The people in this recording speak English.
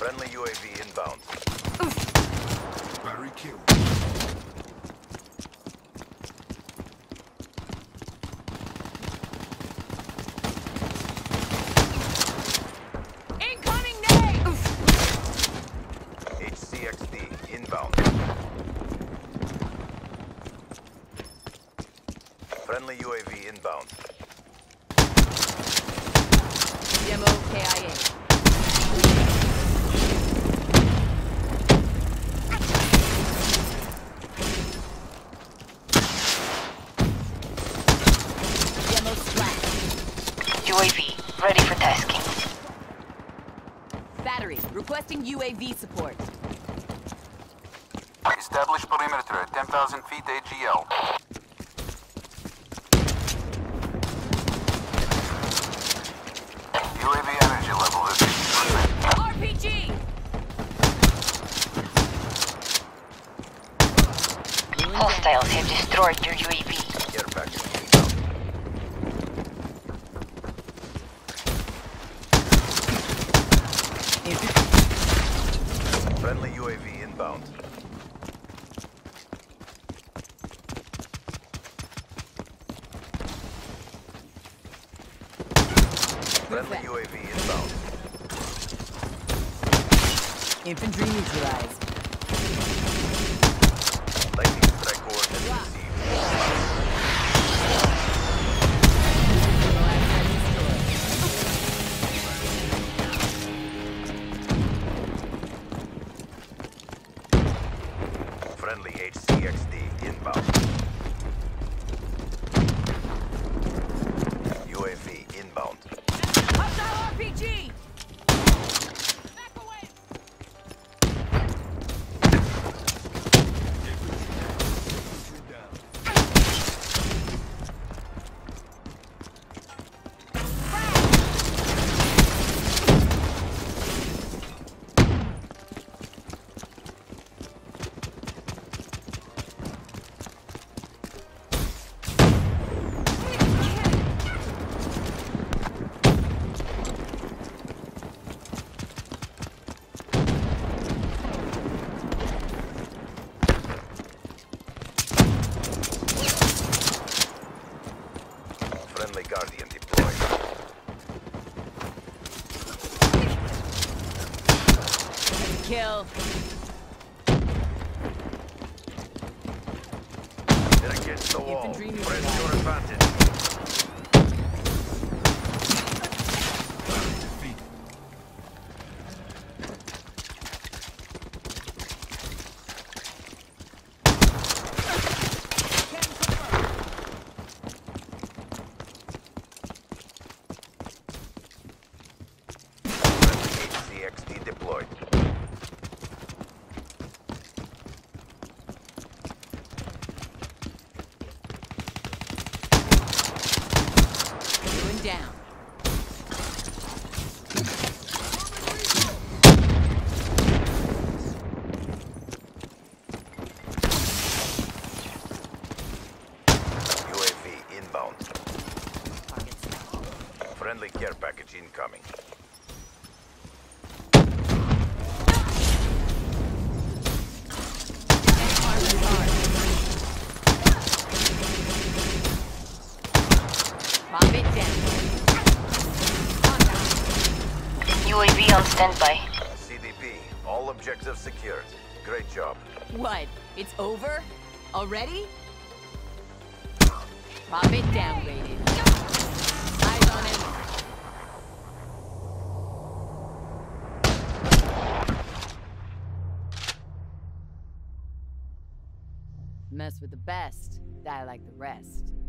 Friendly UAV inbound. Battery kill. Incoming nade! HCXD inbound. Friendly UAV inbound. Demo KIA. UAV, ready for tasking. Battery, requesting UAV support. Establish perimeter at 10,000 feet AGL. UAV energy level is 50%. RPG! Hostiles have destroyed your UAV. Care package inbound. Friendly UAV inbound. Friendly UAV inbound. Infantry neutralized. Lightning strike coordinates received. Friendly HCXD inbound. UAV inbound. Hostile RPG! Back away! Friendly Guardian deployed. Kill. Get against the wall. Infantry Press neutralized. your advantage. Defeat. Friendly HCXD deployed. Going down. UAV inbound. Friendly care package incoming. Pop it down. UAV on standby. CDP, all objectives secured. Great job. What? It's over? Already? Pop it down, rated. Eyes on him. Mess with the best, die like the rest.